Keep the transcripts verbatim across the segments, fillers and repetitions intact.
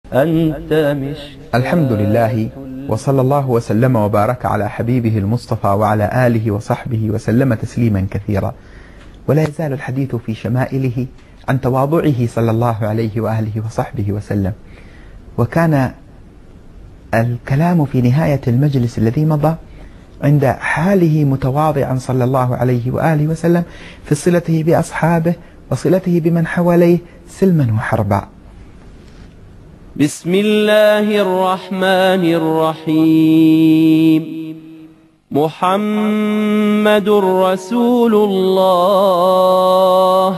أنت مش الحمد لله، وصلى الله وسلم وبارك على حبيبه المصطفى وعلى آله وصحبه وسلم تسليما كثيرا. ولا يزال الحديث في شمائله عن تواضعه صلى الله عليه وآله وصحبه وسلم. وكان الكلام في نهاية المجلس الذي مضى عند حاله متواضعا صلى الله عليه وآله وسلم في صلته بأصحابه وصلته بمن حواليه سلما وحربا. بسم الله الرحمن الرحيم. محمد رسول الله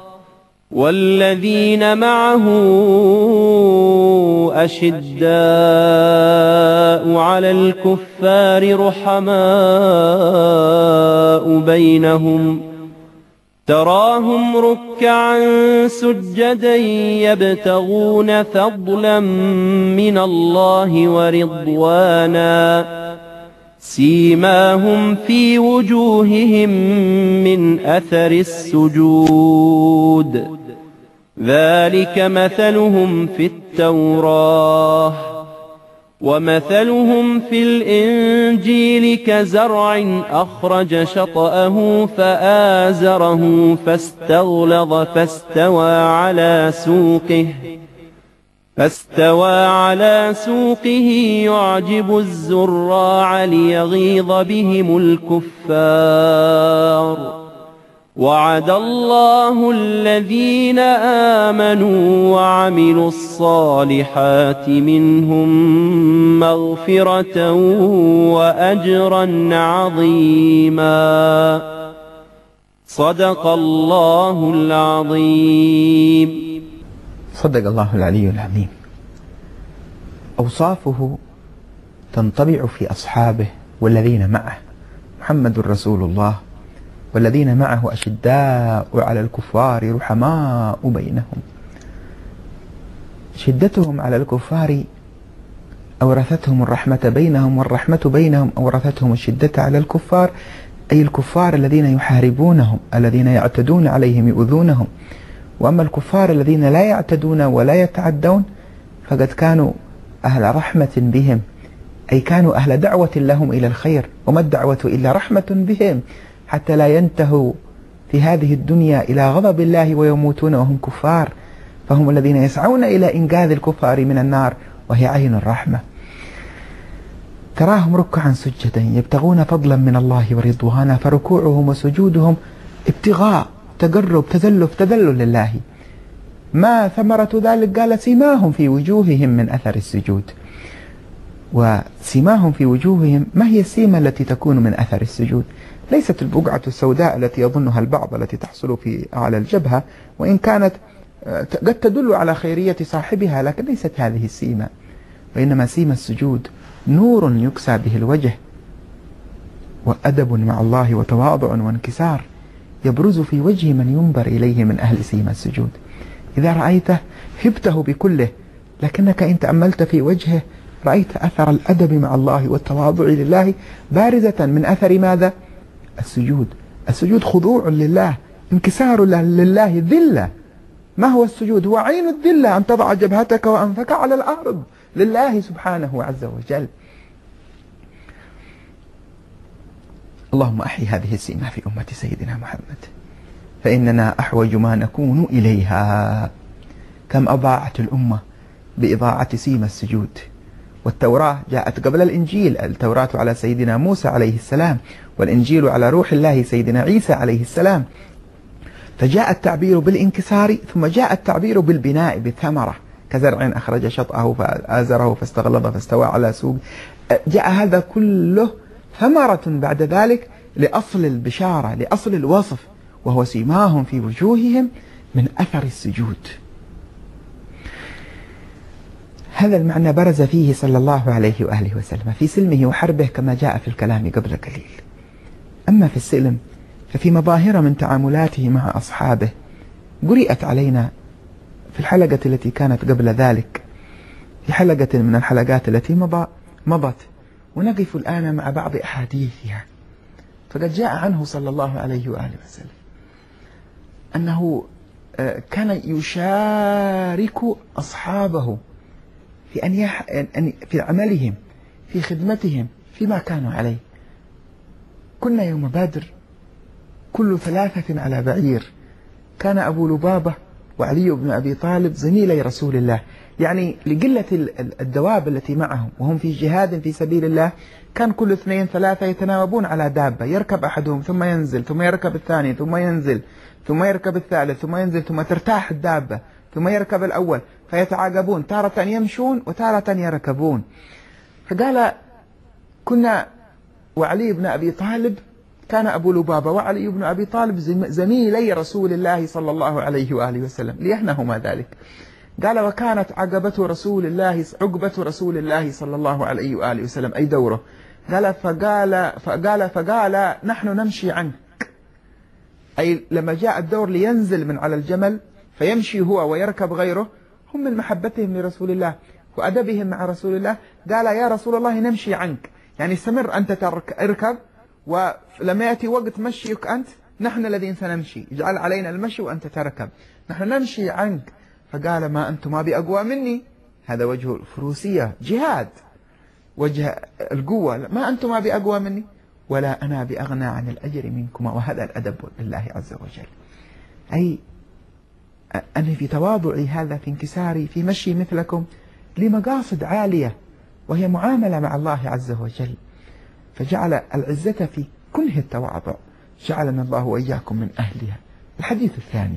والذين معه أشداء على الكفار رحماء بينهم تراهم ركعا سجدا يبتغون فضلا من الله ورضوانا سيماهم في وجوههم من أثر السجود ذلك مثلهم في التوراة ومثلهم في الإنجيل كزرع أخرج شطأه فآزره فاستغلظ فاستوى على سوقه فاستوى على سوقه يعجب الزراع ليغيظ بهم الكفار. وعد الله الذين آمنوا وعملوا الصالحات منهم مغفرة وأجرا عظيما. صدق الله العظيم. صدق الله العلي العظيم. أوصافه تنطبع في أصحابه والذين معه. محمد رسول الله والذين معه أشداء على الكفار رحماء بينهم. شدتهم على الكفار أورثتهم الرحمة بينهم، والرحمة بينهم أورثتهم الشدة على الكفار، أي الكفار الذين يحاربونهم الذين يعتدون عليهم يؤذونهم. وأما الكفار الذين لا يعتدون ولا يتعدون فقد كانوا أهل رحمة بهم، أي كانوا أهل دعوة لهم إلى الخير، وما الدعوة إلا رحمة بهم حتى لا ينتهوا في هذه الدنيا إلى غضب الله ويموتون وهم كفار. فهم الذين يسعون إلى إنقاذ الكفار من النار وهي عين الرحمة. تراهم ركعا سجدا يبتغون فضلا من الله ورضوانا، فركوعهم وسجودهم ابتغاء تقرب تزلف تذلل لله. ما ثمرة ذلك؟ قال سيماهم في وجوههم من أثر السجود. وسيماهم في وجوههم، ما هي السيمة التي تكون من أثر السجود؟ ليست البقعة السوداء التي يظنها البعض التي تحصل في أعلى الجبهة، وإن كانت قد تدل على خيرية صاحبها، لكن ليست هذه السيمة، وإنما سيمة السجود نور يكسى به الوجه، وأدب مع الله وتواضع وانكسار يبرز في وجه من ينظر إليه من أهل سيمة السجود. إذا رأيته هبته بكله، لكنك إن تأملت في وجهه رأيت أثر الأدب مع الله والتواضع لله بارزة من أثر ماذا؟ السجود. السجود خضوع لله، انكسار لله، ذلة. ما هو السجود؟ هو عين الذلة، أن تضع جبهتك وأنفك على الأرض لله سبحانه عز وجل. اللهم أحي هذه السيمة في أمة سيدنا محمد، فإننا أحوج ما نكون إليها. كم أضاعت الأمة بإضاعة سيمة السجود. والتوراة جاءت قبل الإنجيل، التوراة على سيدنا موسى عليه السلام، والإنجيل على روح الله سيدنا عيسى عليه السلام. فجاء التعبير بالانكسار، ثم جاء التعبير بالبناء بالثمرة، كزرع أخرج شطأه فآزره فاستغلظ فاستوى على سوق. جاء هذا كله ثمرة بعد ذلك لأصل البشارة، لأصل الوصف، وهو سيماهم في وجوههم من أثر السجود. هذا المعنى برز فيه صلى الله عليه وآله وسلم في سلمه وحربه كما جاء في الكلام قبل قليل. أما في السلم ففي مظاهر من تعاملاته مع أصحابه قرئت علينا في الحلقة التي كانت قبل ذلك، في حلقة من الحلقات التي مضى مضت، ونقف الآن مع بعض أحاديثها. فقد جاء عنه صلى الله عليه وآله وسلم أنه كان يشارك أصحابه في أن, يح... أن في عملهم، في خدمتهم، فيما كانوا عليه. كنا يوم بدر كل ثلاثة على بعير، كان أبو لبابة وعلي بن أبي طالب زميلي رسول الله، يعني لقلة الدواب التي معهم وهم في جهاد في سبيل الله، كان كل اثنين ثلاثة يتناوبون على دابة، يركب أحدهم ثم ينزل ثم يركب الثاني ثم ينزل ثم يركب الثالث ثم ينزل ثم ترتاح الدابة ثم يركب الأول، فيتعاقبون، تارة يمشون وتارة يركبون. فقال كنا وعلي بن أبي طالب، كان أبو لبابة وعلي بن أبي طالب زميلي رسول الله صلى الله عليه وآله وسلم، ليهنهما ذلك. قال وكانت عقبة رسول الله عقبة رسول الله صلى الله عليه وآله وسلم أي دوره. قال فقال فقال فقال نحن نمشي عنك، أي لما جاء الدور لينزل من على الجمل فيمشي هو ويركب غيره، هم من محبتهم لرسول الله وأدبهم مع رسول الله قال يا رسول الله نمشي عنك، يعني استمر أنت تركب، ولما يأتي وقت مشيك أنت نحن الذين سنمشي، اجعل علينا المشي وأنت تركب، نحن نمشي عنك. فقال ما أنتما بأقوى مني، هذا وجه الفروسية، جهاد، وجه القوة، ما أنتما بأقوى مني ولا أنا بأغنى عن الأجر منكما، وهذا الأدب لله عز وجل. أي أنا في تواضعي هذا، في انكساري، في مشي مثلكم لمقاصد عالية وهي معاملة مع الله عز وجل، فجعل العزة في كنه التواضع، جعلنا الله وإياكم من أهلها. الحديث الثاني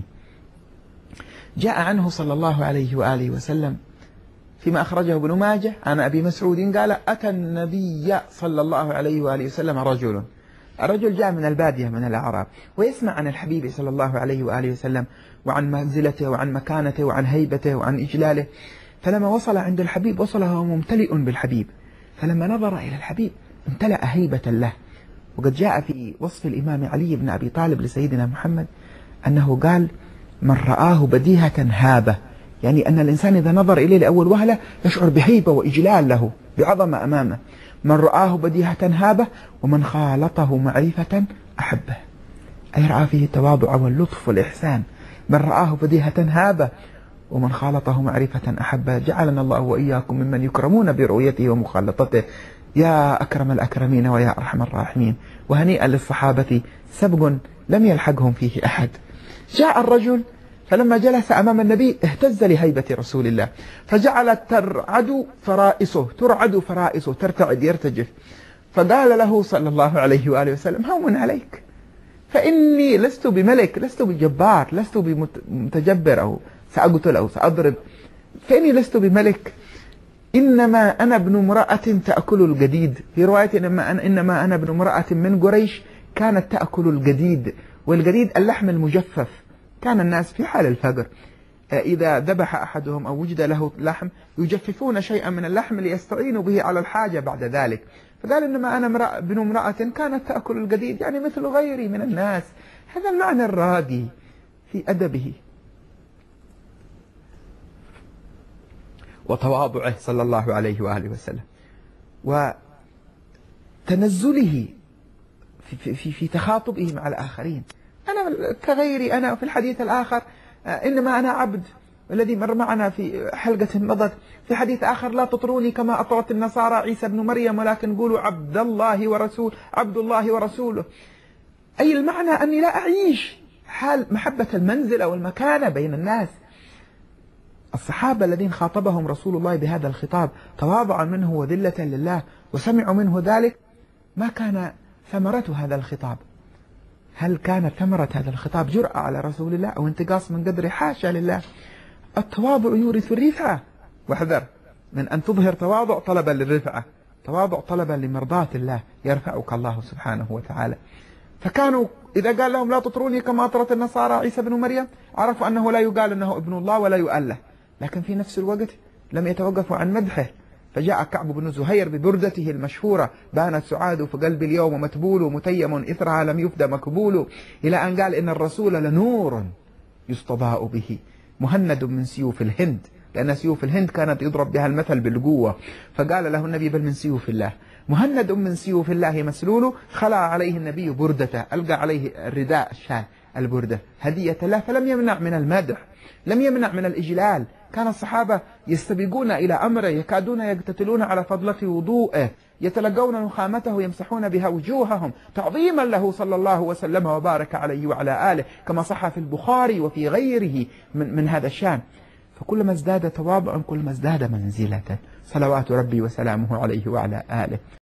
جاء عنه صلى الله عليه وآله وسلم فيما أخرجه ابن ماجه عن أبي مسعود قال أتى النبي صلى الله عليه وآله وسلم رجل، الرجل جاء من البادية من الأعراب ويسمع عن الحبيب صلى الله عليه وآله وسلم وعن منزلته وعن مكانته وعن هيبته وعن إجلاله، فلما وصل عند الحبيب وصل هو ممتلئ بالحبيب، فلما نظر إلى الحبيب امتلأ هيبة له. وقد جاء في وصف الإمام علي بن أبي طالب لسيدنا محمد أنه قال من رآه بديهة هابة، يعني أن الإنسان إذا نظر إليه لأول وهلة يشعر بهيبة وإجلال له، بعظمة أمامه. من رآه بديهة هابة ومن خالطه معرفة أحبه، أي رأى فيه التواضع واللطف والإحسان. من رآه بديهة هابة ومن خالطه معرفة أحبه، جعلنا الله وإياكم ممن يكرمون برؤيته ومخالطته يا أكرم الأكرمين ويا أرحم الراحمين. وهنيئا للصحابة سبق لم يلحقهم فيه أحد. جاء الرجل فلما جلس أمام النبي اهتز لهيبة رسول الله، فجعلت ترعد فرائسه ترعد فرائسه ترتعد يرتجف، فقال له صلى الله عليه وآله وسلم هون عليك، فإني لست بملك، لست بجبار، لست بمتجبر أو سأقتل أو سأضرب، فإني لست بملك، إنما أنا ابن امرأة تأكل الجديد. في رواية إنما أنا, إنما أنا ابن امرأة من قريش كانت تأكل الجديد، والجديد اللحم المجفف. كان الناس في حال الفقر إذا ذبح أحدهم أو وجد له لحم يجففون شيئا من اللحم ليستعينوا به على الحاجة بعد ذلك. فقال إنما أنا ابن امرأة كانت تأكل الجديد، يعني مثل غيري من الناس. هذا المعنى الراقي في أدبه وتواضعه صلى الله عليه وآله وسلم، وتنزله في, في, في تخاطبه مع الآخرين. أنا كغيري، أنا في الحديث الآخر إنما أنا عبد، الذي مر معنا في حلقة مضت في حديث آخر لا تطروني كما أطرت النصارى عيسى بن مريم ولكن قولوا عبد الله ورسول عبد الله ورسوله. أي المعنى أني لا أعيش حال محبة المنزل والمكانة بين الناس. الصحابة الذين خاطبهم رسول الله بهذا الخطاب تواضعا منه وذلة لله وسمعوا منه ذلك، ما كان ثمرة هذا الخطاب؟ هل كانت ثمرة هذا الخطاب جرأة على رسول الله أو انتقاص من قدره؟ حاشا لله. التواضع يورث الرفعة، واحذر من أن تظهر تواضع طلبا للرفعة، تواضع طلبا لمرضاة الله يرفعك الله سبحانه وتعالى. فكانوا إذا قال لهم لا تطروني كما أطرت النصارى عيسى بن مريم عرفوا أنه لا يقال أنه ابن الله ولا يؤل له، لكن في نفس الوقت لم يتوقفوا عن مدحه. فجاء كعب بن زهير ببردته المشهورة بانت سعاد في قلب اليوم متبول متيم إثرها لم يفدى مكبول، إلى أن قال إن الرسول لنور يستضاء به مهند من سيوف الهند، لأن سيوف الهند كانت يضرب بها المثل بالقوة. فقال له النبي بل من سيوف الله، مهند من سيوف الله مسلول. خلع عليه النبي بردته، ألقى عليه الرداء الشال البردة هدية له، فلم يمنع من المدح، لم يمنع من الإجلال، كان الصحابة يستبقون إلى أمره، يكادون يقتتلون على فضلة وضوءه، يتلقون نخامته يمسحون بها وجوههم تعظيما له صلى الله وسلم وبارك عليه وعلى آله، كما صح في البخاري وفي غيره من, من هذا الشان. فكلما ازداد تواضعا كلما ازداد منزلة، صلوات ربي وسلامه عليه وعلى آله.